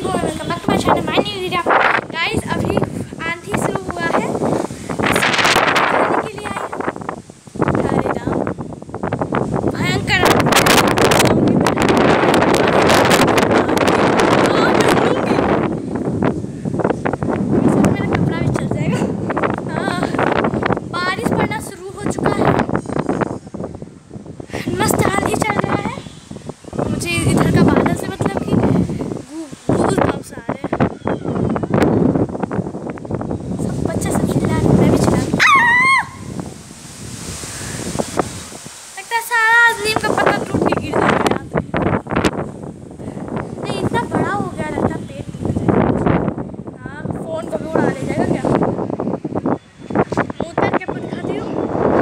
वालेकुम, welcome back to my channel. My new video. Guys अभी आंधी शुरू हुआ है, खाने के लिए आई। अरे राम, भयंकर मेरा कपड़ा भी चल जाएगा। हाँ, बारिश पड़ना शुरू हो चुका है, मस्त आंधी चल रहा है। मुझे इधर का बादल से मतलब कि गूगल बम्स आ रहे हैं। सब बच्चे सब चिल्ला रहे, मैं भी चिल्ला रही। लगता है सारा नीम का पत्ता टूट के गिर जाएगा यहाँ पे। नहीं, इतना बड़ा हो गया, लगता है पेट टूट जाएगा। हाँ, फोन को भी उड़ा ले जाएगा क्या। मुँह तक के आपको दिखाती हूँ।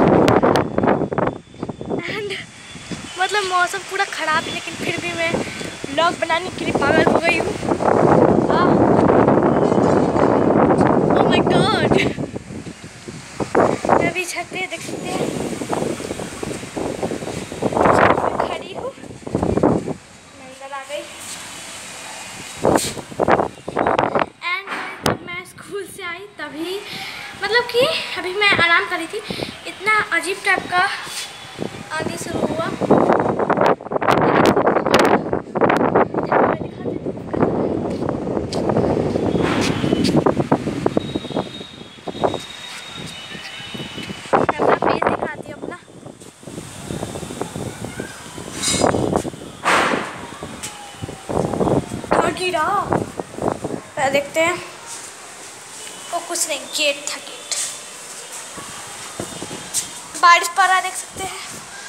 एंड मतलब मौसम पूरा ख़राब है, लेकिन फिर भी मैं व्लॉग बनाने के लिए पागल हो गई हूँ। ओह माय गॉड, मैं भी छत पे देख सकते हैं, खड़ी हूँ, मैं अंदर आ गई। एंड जब मैं स्कूल से आई तभी मतलब कि अभी मैं आराम कर रही थी, इतना अजीब टाइप का आंधी शुरू हुआ। देखते हैं, वो कुछ नहीं, गेट था, गेट। बारिश पड़ रहा है, देख सकते हैं।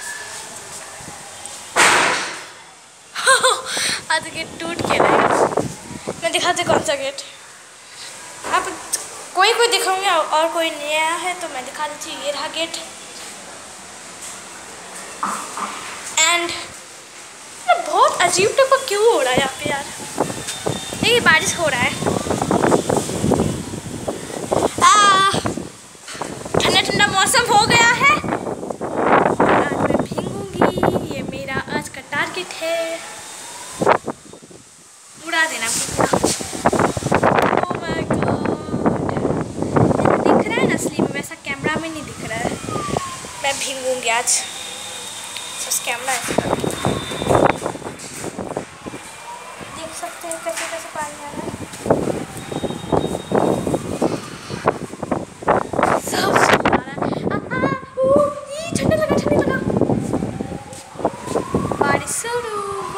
आज गेट टूट के रहेगा। मैं दिखाती कौन सा गेट। आप कोई दिखाऊंगी और कोई नया है तो मैं दिखा देती हूँ। ये रहा गेट। एंड बहुत अजीब टाइप का क्यों हो रहा है यहाँ पे यार। देखिए बारिश हो रहा है, ठंडा ठंडा मौसम हो गया है। आज मैं भीगूंगी, ये मेरा आज का टारगेट है। उड़ा देना पूरा। ओह माय गॉड, दिख रहा है ना असली में, वैसा कैमरा में नहीं दिख रहा है। मैं भीगूंगी आज, बस कैमरा ऐसे देख सकते हैं कैसे कैसे पानी आ रहा है। सब आ रहा है। ठंडा लगा, ठंडा लगा। बारिश शुरू,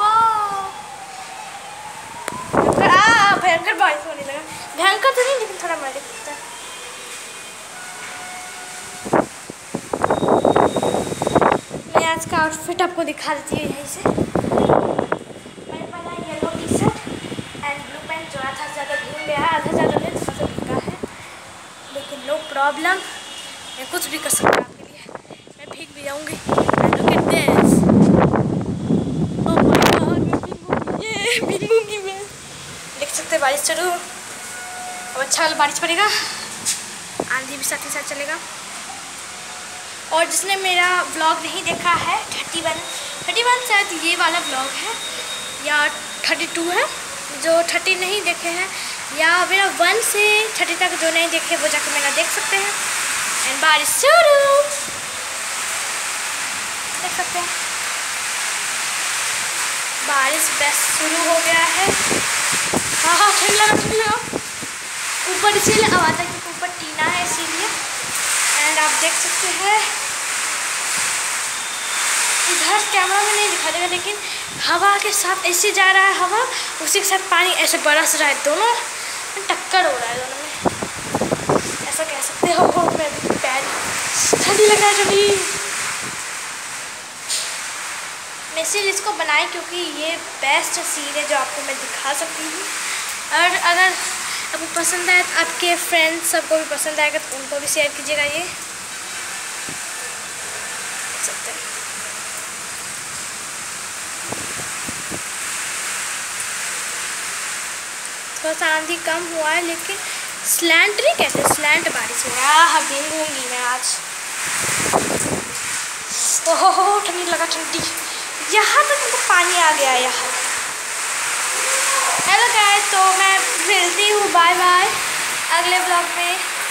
भयंकर बारिश होने लगा। भयंकर तो नहीं, लेकिन थोड़ा मजा लगता है। मैं आज का आउटफिट आपको दिखा देती हूँ यहीं से। मैंने पहना yellow T shirt and blue pant, जो आधा ज़्यादा भीग गया है, आधा ज़्यादा नहीं, थोड़ा सा भीगा है, लेकिन नो प्रॉब्लम, मैं कुछ भी कर सकता हूँ आपके लिए। मैं भीग भी जाऊँगी। Look at this, oh my God, मैं भीगूंगी मैं। देख सकते हैं बारिश चालू। अब अच्छा बारिश पड़ेगा, आंधी भी साथ ही साथ चलेगा। और जिसने मेरा व्लॉग नहीं देखा है, 31 शायद ये वाला व्लॉग है या 32 है, जो 30 नहीं देखे हैं, या मेरा 1 से 30 तक जो नहीं देखे वो जाकर मेरा देख सकते हैं। एंड बारिश शुरू, देख सकते हैं बारिश बस शुरू हो गया है। हाँ, ठंड लगा। ऊपर इसीलिए आवाज़ है क्योंकि ऊपर टीना है, इसीलिए। एंड आप देख सकते हैं, इधर कैमरा में नहीं दिखा देगा, लेकिन हवा के साथ ऐसे जा रहा है हवा, उसी के साथ पानी ऐसे बरस रहा है, दोनों टक्कर हो रहा है दोनों में, ऐसा कह सकते हो। मैं पैर ठंडी लग रहा है जल्दी। मैं इसीलिए इसको बनाई क्योंकि ये बेस्ट सीन है जो आपको मैं दिखा सकती हूँ। और अगर आपको पसंद आए तो आपके फ्रेंड्स सबको भी पसंद आएगा तो उनको भी शेयर कीजिएगा। ये देख सकते हैं, थोड़ा सा आंधी कम हुआ है, लेकिन स्लैंट नहीं कहते, स्लैंट बारिश हो रहा है। भीगूंगी मैं आज। ओहो ठंडी लगा, ठंडी। यहाँ तक तो पानी आ गया यहाँ। हेलो गाइस, तो अगले ब्लॉग में।